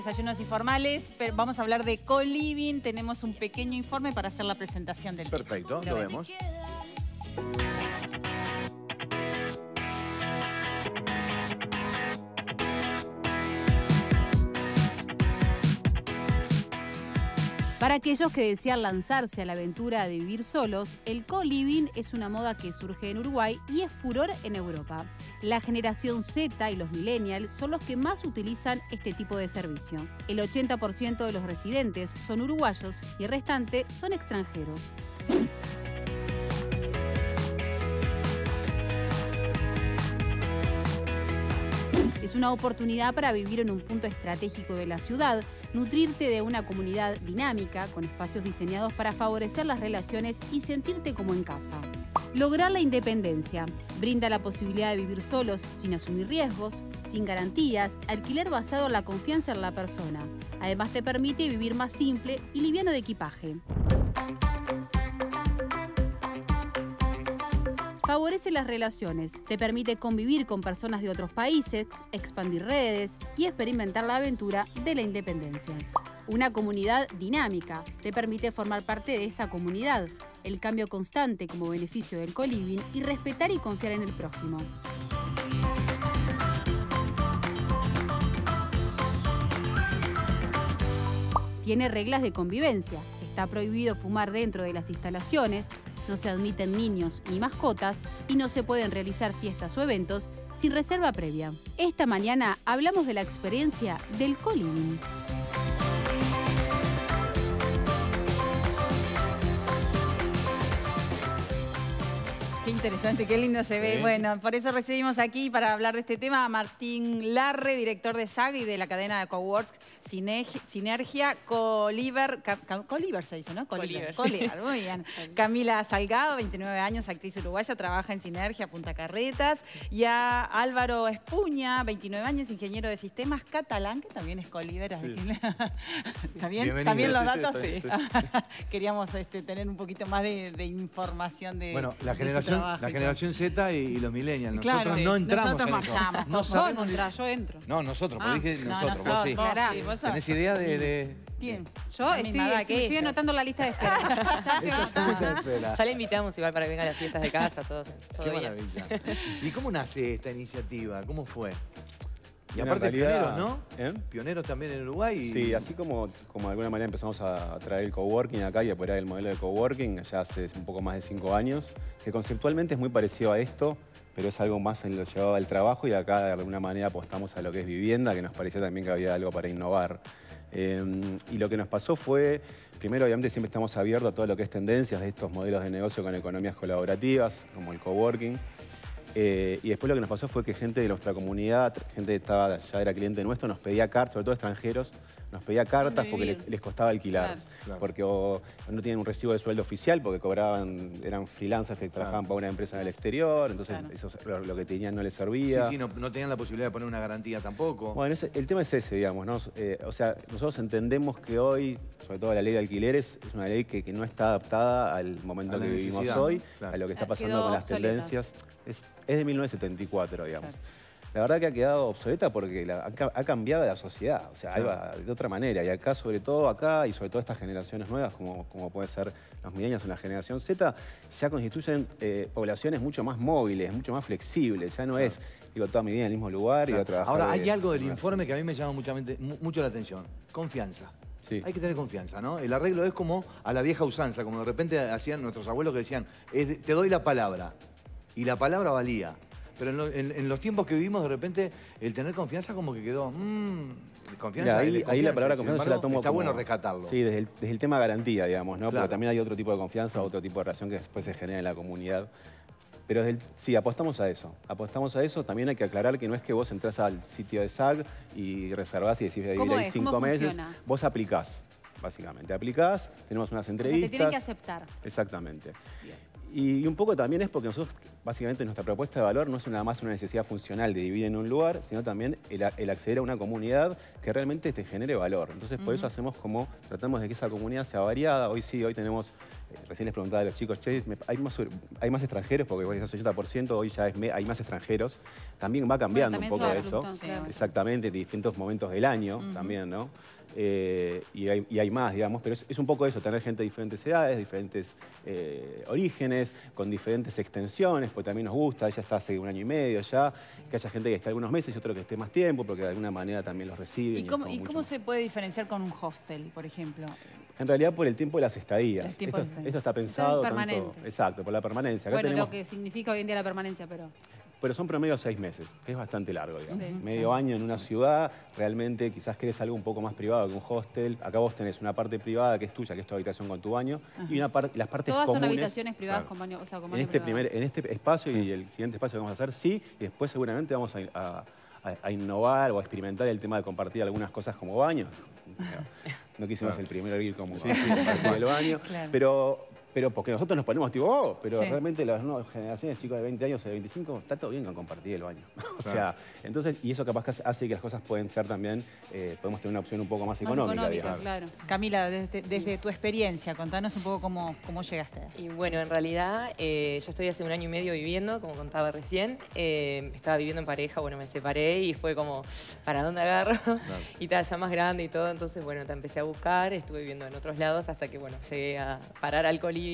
Desayunos Informales, pero vamos a hablar de co-living. Tenemos un pequeño informe para hacer la presentación del tema. Perfecto, lo vemos. Para aquellos que desean lanzarse a la aventura de vivir solos, el co-living es una moda que surge en Uruguay y es furor en Europa. La generación Z y los millennials son los que más utilizan este tipo de servicio. El 80% de los residentes son uruguayos y el restante son extranjeros. Es una oportunidad para vivir en un punto estratégico de la ciudad, nutrirte de una comunidad dinámica, con espacios diseñados para favorecer las relaciones y sentirte como en casa. Lograr la independencia. Brinda la posibilidad de vivir solos sin asumir riesgos, sin garantías, alquiler basado en la confianza en la persona. Además te permite vivir más simple y liviano de equipaje. Favorece las relaciones, te permite convivir con personas de otros países, expandir redes y experimentar la aventura de la independencia. Una comunidad dinámica, te permite formar parte de esa comunidad, el cambio constante como beneficio del co-living y respetar y confiar en el prójimo. Tiene reglas de convivencia, está prohibido fumar dentro de las instalaciones, no se admiten niños ni mascotas y no se pueden realizar fiestas o eventos sin reserva previa. Esta mañana hablamos de la experiencia del co-living. Qué interesante, qué lindo se ve. Sí. Bueno, por eso recibimos aquí para hablar de este tema a Martín Larre, director de SAG y de la cadena de coworks Sinergia, Coliver se dice, ¿no? Coliver, muy bien. Camila Salgado, 29 años, actriz uruguaya, trabaja en Sinergia, Punta Carretas. Y a Álvaro Espuña, 29 años, ingeniero de sistemas catalán, que también es Coliver. Sí. ¿También los Sí, datos? sí, Sí. Queríamos tener un poquito más de información de... Bueno, la de su generación Z y los millennials. Nosotros Claro, no entramos nosotros en eso. marchamos. No Yo sabemos no entro, yo entro. No, nosotros, Ah, porque dije No, nosotros, vos sí. vos Clará. sí, vos sos- ¿Tenés idea de...? ¿Quién? Yo La misma edad que estoy ellas. anotando la lista de espera. Espera. Ya la invitamos igual para que venga a las fiestas de casa, todo Qué bien. maravilla. ¿Y cómo nace esta iniciativa? ¿Cómo fue? Y Bueno, aparte en realidad, pioneros, ¿no? ¿eh? Pioneros también en Uruguay. Y... Sí, así como de alguna manera empezamos a traer el coworking acá y a apoyar el modelo de coworking ya hace un poco más de 5 años, que conceptualmente es muy parecido a esto, pero es algo más en lo llevado al trabajo y acá de alguna manera apostamos a lo que es vivienda, que nos parecía también que había algo para innovar. Y lo que nos pasó fue, primero obviamente siempre estamos abiertos a todo lo que es tendencias de estos modelos de negocio con economías colaborativas, como el coworking. Y después lo que nos pasó fue que gente de nuestra comunidad, gente que ya era cliente nuestro, nos pedía cartas, sobre todo extranjeros, nos pedía cartas porque vivir? les costaba alquilar. Claro. Porque o no tienen un recibo de sueldo oficial, porque eran freelancers que trabajaban para una empresa en el exterior, entonces Claro. eso, lo que tenían no les servía. Sí, no tenían la posibilidad de poner una garantía tampoco. Bueno, el tema es ese, digamos, ¿no? O sea, nosotros entendemos que hoy, sobre todo la ley de alquileres, es una ley que no está adaptada al momento A la que vivimos necesidad, hoy, ¿no? Claro. a lo que está pasando Quedó con las obsoleta. tendencias. Es de 1974, digamos. Claro. La verdad que ha quedado obsoleta porque ha cambiado la sociedad, o sea, Claro. ahí va de otra manera. Y acá, sobre todo acá, y sobre todo estas generaciones nuevas, como pueden ser los millennials o la generación Z, ya constituyen poblaciones mucho más móviles, mucho más flexibles. Ya no es, digo, toda mi vida en el mismo lugar y voy a trabajar. Ahora, hay algo del informe que a mí me llama mucho la atención. Confianza. Sí. Hay que tener confianza, ¿no? El arreglo es como a la vieja usanza, como de repente hacían nuestros abuelos que decían, te doy la palabra. Y la palabra valía. Pero en los tiempos que vivimos, de repente, el tener confianza como que quedó... confianza, Mira, ahí la palabra sin confianza yo embargo, la tomo está como... bueno rescatarlo. Sí, desde el tema garantía, digamos, ¿no? Claro. Pero también hay otro tipo de confianza, otro tipo de relación que después se genera en la comunidad. Pero sí, apostamos a eso. Apostamos a eso. También hay que aclarar que no es que vos entrás al sitio de SAG y reservás y decís de vivir ¿Cómo ahí es? 5 ¿Cómo meses. funciona? Vos aplicás, básicamente. Aplicás, tenemos unas O sea, entrevistas. te tienen que aceptar. Exactamente. Bien. Y un poco también es porque nosotros, básicamente, nuestra propuesta de valor no es nada más una necesidad funcional de vivir en un lugar, sino también el acceder a una comunidad que realmente te genere valor. Entonces, por eso hacemos como, tratamos de que esa comunidad sea variada. Hoy sí, hoy tenemos, recién les preguntaba a los chicos, che, hay más extranjeros, porque hoy es 80%, hoy ya hay más extranjeros. También va cambiando un poco eso. Claro. Exactamente, en distintos momentos del año también, ¿no? Y hay más, digamos, pero es un poco eso, tener gente de diferentes edades, diferentes orígenes, con diferentes extensiones, porque también nos gusta, ella está hace 1 año y medio ya, que haya gente que esté algunos meses y otro que esté más tiempo, porque de alguna manera también los reciben. ¿Y cómo se puede diferenciar con un hostel, por ejemplo? En realidad por el tiempo de las estadías. El tiempo de las estadías. Esto está pensado permanente. tanto... Exacto, por la permanencia. Acá Bueno, tenemos... lo que significa hoy en día la permanencia, Pero son promedio 6 meses, que es bastante largo, digamos. Sí. Medio año en una ciudad, realmente quizás querés algo un poco más privado que un hostel. Acá vos tenés una parte privada que es tuya, que es tu habitación con tu baño, y las partes todas comunes... son habitaciones privadas con baño, o sea, con baño privado. En este espacio y el siguiente espacio que vamos a hacer, sí, y después seguramente vamos a innovar o a experimentar el tema de compartir algunas cosas como baño. No quisimos el primero ir como compartir el baño, Claro. pero porque nosotros nos ponemos tipo, oh, pero Sí. realmente las nuevas generaciones, chicos de 20 años o de 25, está todo bien con compartir el baño. O sea, entonces, y eso capaz que hace que las cosas pueden ser también, podemos tener una opción un poco más económica, digamos. claro. Camila, desde tu experiencia, contanos un poco cómo llegaste. Y bueno, en realidad yo estoy hace 1 año y medio viviendo, como contaba recién. Estaba viviendo en pareja, bueno, me separé y fue como, ¿para dónde agarro? Y estaba ya más grande y todo, entonces bueno, te empecé a buscar, estuve viviendo en otros lados hasta que bueno, llegué a parar al coliving.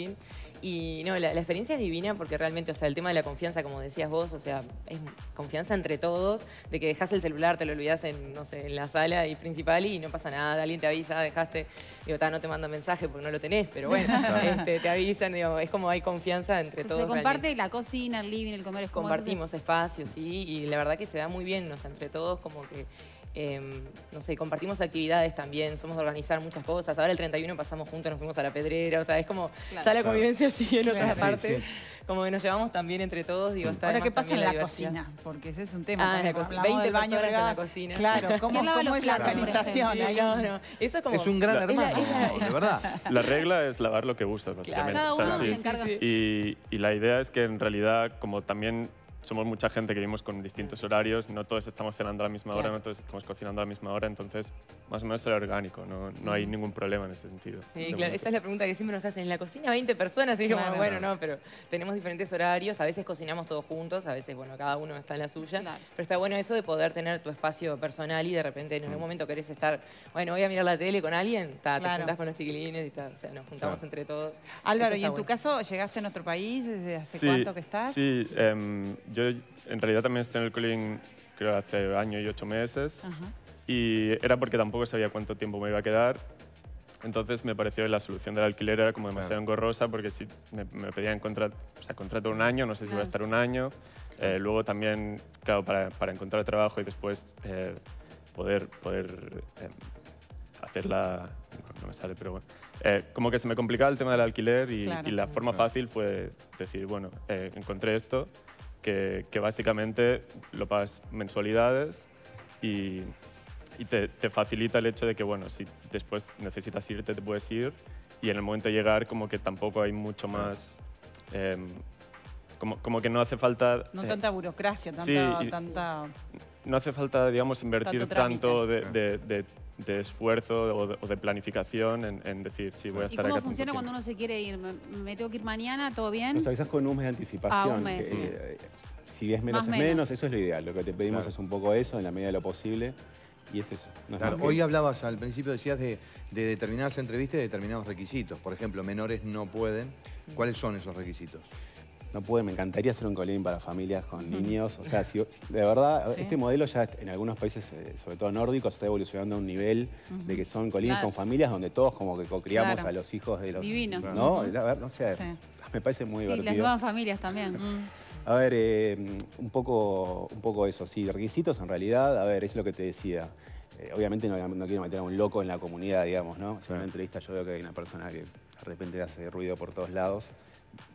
Y no, la experiencia es divina porque realmente, o sea, el tema de la confianza, como decías vos, o sea, es confianza entre todos, de que dejás el celular, te lo olvidás en, no sé, en la sala y principal y no pasa nada, alguien te avisa, dejaste, digo, no te manda mensaje porque no lo tenés, pero bueno, te avisan, digo, es como hay confianza entre todos. Se comparte la cocina, el living, el comer, es como compartimos espacios, sí, y la verdad que se da muy bien, o sea, entre todos como que, no sé, compartimos actividades también, somos de organizar muchas cosas. Ahora el 31 pasamos juntos, nos fuimos a la Pedrera, o sea, es como ya la convivencia sigue en otras partes. Como que nos llevamos también entre todos, digo, está Ahora, ¿qué pasa en la diversidad. cocina? Porque ese es un tema. Ah, en la cocina. 20 baño personas en privado. la cocina. Claro, ¿cómo es la organización? Sí, no. Eso es como... Es un gran hermano, de verdad. La regla es lavar lo que usas, básicamente. Cada O sea, uno sí. se encarga. Y la idea es que en realidad, como también somos mucha gente que vivimos con distintos horarios, no todos estamos cenando a la misma hora, no todos estamos cocinando a la misma hora, entonces más o menos será orgánico, no hay ningún problema en ese sentido. Sí, claro, esa es la pregunta que siempre nos hacen. En la cocina 20 personas, y como, bueno, no, pero tenemos diferentes horarios, a veces cocinamos todos juntos, a veces, bueno, cada uno está en la suya, pero está bueno eso de poder tener tu espacio personal y de repente en algún momento querés estar, bueno, voy a mirar la tele con alguien, te juntás con los chiquilines y o sea, nos juntamos entre todos. Álvaro, ¿y en tu caso llegaste a otro país? ¿Desde hace cuánto que estás? Sí, yo en realidad también estoy en el Colín, creo, hace 1 año y 8 meses. Y era porque tampoco sabía cuánto tiempo me iba a quedar. Entonces me pareció que la solución del alquiler era como demasiado engorrosa porque si me pedían contrato de 1 año, no sé si voy a estar 1 año. Luego también, claro, para encontrar trabajo y después poder hacerla... No me sale, pero bueno. Como que se me complicaba el tema del alquiler y la forma fácil fue decir, bueno, encontré esto, que básicamente lo pagas mensualidades y te facilita el hecho de que, bueno, si después necesitas irte, te puedes ir y en el momento de llegar como que tampoco hay mucho más... como que no hace falta... No tanta burocracia, tanta... No hace falta, digamos, invertir tanto de esfuerzo o de planificación en decir, sí, voy a estar acá. ¿Y cómo funciona cuando uno se quiere ir? ¿Me tengo que ir mañana? ¿Todo bien? Nos avisas con un mes de anticipación. Un mes. Si es menos, es menos. Eso es lo ideal. Lo que te pedimos es un poco eso, en la medida de lo posible. Y es eso. Hoy hablabas, al principio decías de determinadas entrevistas y de determinados requisitos. Por ejemplo, menores no pueden. ¿Cuáles son esos requisitos? No puede, me encantaría hacer un coliving para familias con niños. O sea, de verdad, este modelo ya en algunos países, sobre todo nórdicos, está evolucionando a un nivel de que son colivings con familias donde todos como que cocriamos a los hijos de los... Divino. ¿No? No sé, me parece muy divertido. Las nuevas familias también. A ver, un poco eso, sí. Requisitos, en realidad, a ver, es lo que te decía. Obviamente no quiero meter a un loco en la comunidad, digamos, ¿no? Si en una entrevista yo veo que hay una persona que de repente hace ruido por todos lados,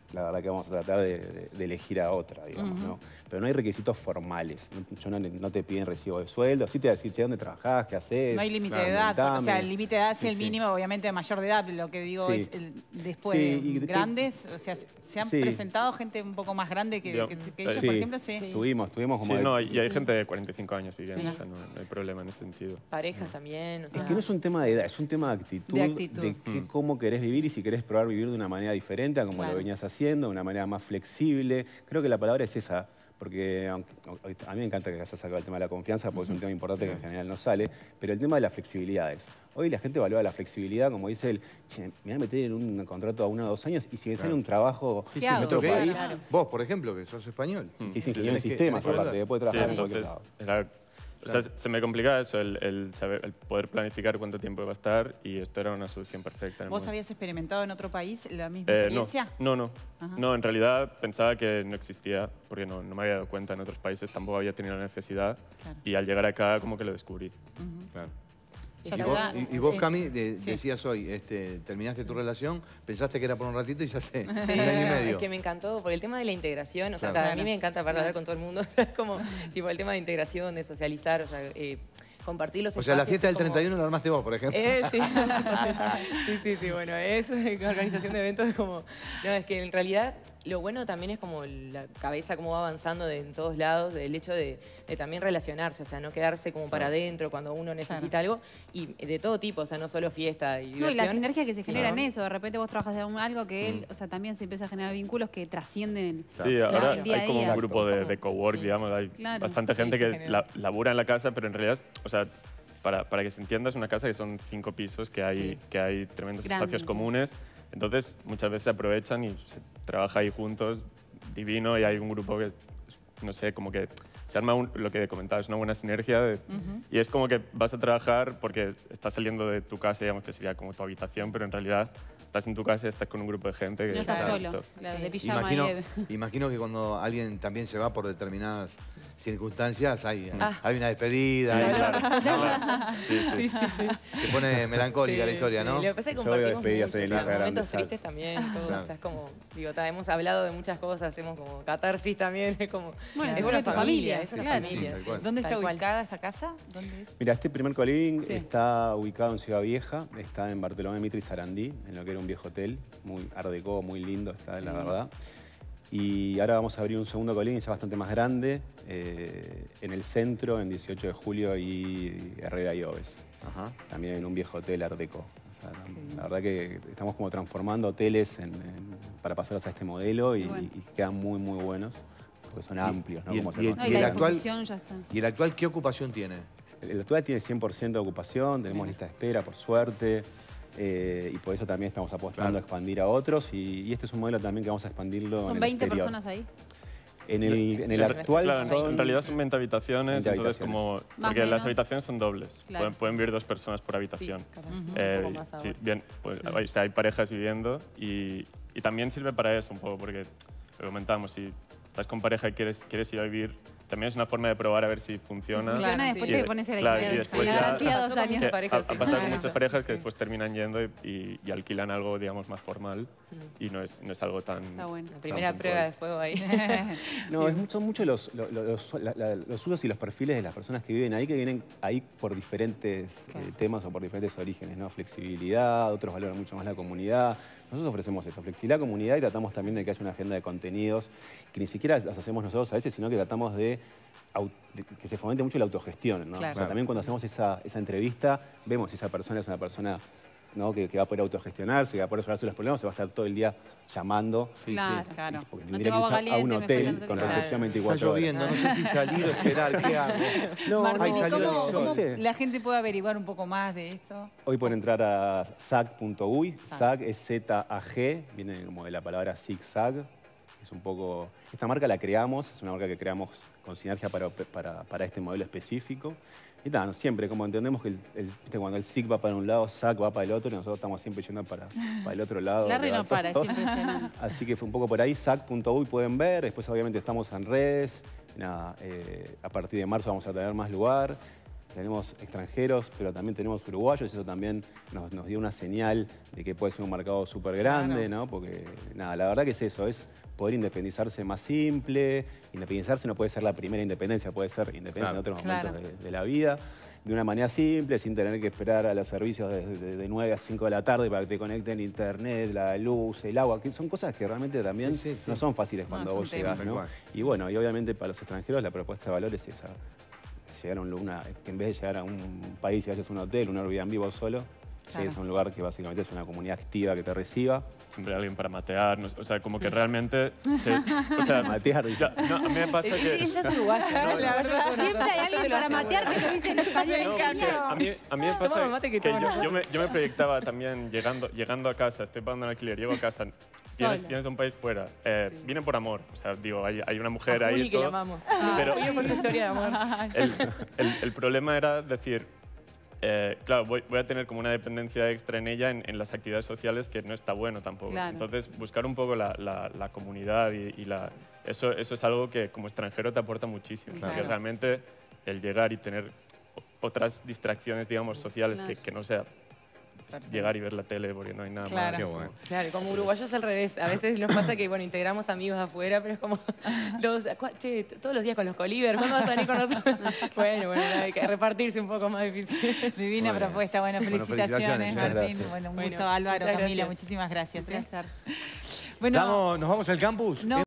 la verdad que vamos a tratar de elegir a otra, digamos, ¿no? Pero no hay requisitos formales. No te piden recibo de sueldo. Sí te va a decir, che, ¿dónde trabajás? ¿Qué hacés? No hay límite de edad. O sea, el límite de edad es el mínimo, obviamente, de mayor de edad. Lo que digo es, después de grandes, o sea, se han presentado gente un poco más grande que ellos, por ejemplo. Tuvimos como... Sí, no, y hay gente de 45 años viviendo, o sea, no hay problema en ese sentido. Parejas también, o sea... Es que no es un tema de edad, es un tema de actitud. Cómo querés vivir y si querés probar vivir de una manera diferente a como lo venías haciendo, de una manera más flexible. Creo que la palabra es esa, porque a mí me encanta que hayas sacado el tema de la confianza, porque es un tema importante que en general no sale, pero el tema de las flexibilidades. Hoy la gente valora la flexibilidad, como dice él, che, me voy a meter en un contrato a 1 o 2 años y si me sale un trabajo en otro país... Vos, por ejemplo, que sos español. Que es ingeniero en sistemas, aparte, después de trabajar en cualquier lado. O sea, se me complicaba eso, el poder planificar cuánto tiempo iba a estar y esto era una solución perfecta. ¿Vos habías experimentado en otro país la misma experiencia? No, en realidad pensaba que no existía porque no me había dado cuenta en otros países, tampoco había tenido la necesidad y al llegar acá como que lo descubrí. Claro. Y vos, Cami, decías hoy, terminaste tu relación, pensaste que era por un ratito y ya hace un año y medio. Es que me encantó, por el tema de la integración, o sea, a mí me encanta hablar con todo el mundo, es como tipo el tema de integración, de socializar, o sea, compartir los espacios. O sea, la fiesta del 31 la armaste vos, por ejemplo. Sí, bueno, es organización de eventos, es como... No, es que en realidad lo bueno también es como la cabeza cómo va avanzando en todos lados, del hecho de también relacionarse, o sea, no quedarse como para adentro cuando uno necesita algo, y de todo tipo, o sea, no solo fiesta y diversión. Y la sinergia que se genera en eso, de repente vos trabajas de algo que él, o sea, también se empieza a generar vínculos que trascienden ahora el día a hay como día. un grupo de cowork, digamos, hay bastante gente que labura en la casa, pero en realidad, o sea, para que se entienda, es una casa que son 5 pisos, que hay tremendos espacios comunes. Entonces, muchas veces se aprovechan y se trabaja ahí juntos, divino, y hay un grupo que, no sé, como que se arma lo que comentabas, una buena sinergia. Y es como que vas a trabajar porque estás saliendo de tu casa, digamos que sería como tu habitación, pero en realidad estás en tu casa y estás con un grupo de gente que... No estás solo, de pijama imagino que cuando alguien también se va por determinadas circunstancias, hay una despedida. Se pone melancólica la historia, ¿no? Lo que pasa es que compartimos momentos tristes también, todo, o sea, es como, digo, hemos hablado de muchas cosas, hacemos como catarsis también, es como... Bueno, es una familia, es una familia. ¿Dónde está ubicada esta casa? Mira, este primer coliving está ubicado en Ciudad Vieja, está en Bartolomé Mitre y Sarandí, en lo que era un viejo hotel, muy art déco, muy lindo está, la verdad. Y ahora vamos a abrir un segundo coliving ya bastante más grande, en el centro, en 18 de julio y Herrera y Oves. También en un viejo hotel art déco. O sea, la verdad que estamos como transformando hoteles para pasarlos a este modelo y quedan muy, muy buenos. Porque son amplios, ¿no? ¿Y el actual qué ocupación tiene? El actual tiene 100% de ocupación, tenemos lista de espera, por suerte. Y por eso también estamos apostando a expandir a otros. Y este es un modelo también que vamos a expandirlo en el exterior. ¿Son 20 personas ahí? En el actual en realidad son 20 habitaciones, entonces como... Porque las habitaciones son dobles, pueden vivir 2 personas por habitación. Bien, pues, o sea, hay parejas viviendo y también sirve para eso un poco, porque lo comentamos, si estás con pareja y quieres ir a vivir, también es una forma de probar a ver si funciona. Funciona después te pones a la idea. Y después ya, hacía 2 años. Ha pasado con muchas parejas que después terminan yendo y alquilan algo, digamos, más formal y no es algo tan... Está bueno. La primera prueba de fuego ahí. No, son muchos los usos y los perfiles de las personas que viven ahí por diferentes temas o por diferentes orígenes, ¿no? Flexibilidad, otros valoran mucho más la comunidad. Nosotros ofrecemos eso, flexibilidad, comunidad, y tratamos también de que haya una agenda de contenidos que ni siquiera las hacemos nosotros a veces, sino que tratamos de que se fomente mucho la autogestión, ¿no? O sea, también cuando hacemos esa entrevista, vemos si esa persona es una persona, ¿no? que va a poder autogestionarse, que va a poder resolverse los problemas, se va a estar todo el día llamando. Claro. Porque tendría que ir a un hotel con recepción 24 horas. Está lloviendo, no sé si salir o esperar, ¿qué hago? ¿Cómo la gente puede averiguar un poco más de esto? Hoy pueden entrar a zag.uy, zag es Z-A-G, viene como de la palabra zigzag. Es un poco... Esta marca la creamos, es una marca que creamos con sinergia para este modelo específico. Y nada, siempre, como entendemos que cuando el SIG va para un lado, SAC va para el otro, y nosotros estamos siempre yendo para el otro lado. La no para, es impresionante. Así que fue un poco por ahí, SAC.uy pueden ver. Después, obviamente, estamos en redes. Nada, a partir de marzo vamos a tener más lugar. tenemos extranjeros, pero también tenemos uruguayos, y eso también nos dio una señal de que puede ser un mercado súper grande, ¿no? Porque, nada, la verdad que es eso, es poder independizarse más simple. Independizarse no puede ser la primera independencia, puede ser independencia en otros momentos de la vida, de una manera simple, sin tener que esperar a los servicios de 9 a 5 de la tarde para que te conecten internet, la luz, el agua, que son cosas que realmente también no son fáciles cuando vos llegás, ¿no? Y bueno, y obviamente para los extranjeros la propuesta de valor es esa. Llegar a que en vez de llegar a un país y vayas a un hotel, un Airbnb vos solo, llegues a un lugar que básicamente es una comunidad activa que te reciba. Siempre hay alguien para matear, o sea, como que realmente... o sea, matear. No, a mí me pasa que... Ella es uruguaya, ¿no? La verdad, siempre hay alguien para matear que lo dice en español. A mí me pasa que yo me proyectaba también llegando a casa, estoy pagando el alquiler, llego a casa, vienes de un país fuera, viene por amor, o sea, digo, hay una mujer ahí y que todo, llamamos. pero por su historia de amor. el problema era decir, claro, voy a tener como una dependencia extra en ella en las actividades sociales que no está bueno tampoco. Claro. Entonces, buscar un poco la comunidad eso es algo que como extranjero te aporta muchísimo. Claro. Porque realmente el llegar y tener otras distracciones, digamos, sociales que no sea llegar y ver la tele porque no hay nada más. Qué bueno. Claro, como uruguayos al revés. A veces nos pasa que, bueno, integramos amigos de afuera, pero es como, todos los días con los Coliver, ¿cuándo vas a venir con nosotros? Bueno, hay que repartirse un poco más difícil. Divina propuesta. Bueno, felicitaciones, Martín. Gracias. Bueno, un gusto, Álvaro, muchas Camila, gracias. muchísimas gracias. Un placer. Bueno, ¿Nos vamos al campus? no.